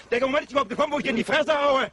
Der Moment ist überhaupt gekommen, wo ich dir in die Fresse haue.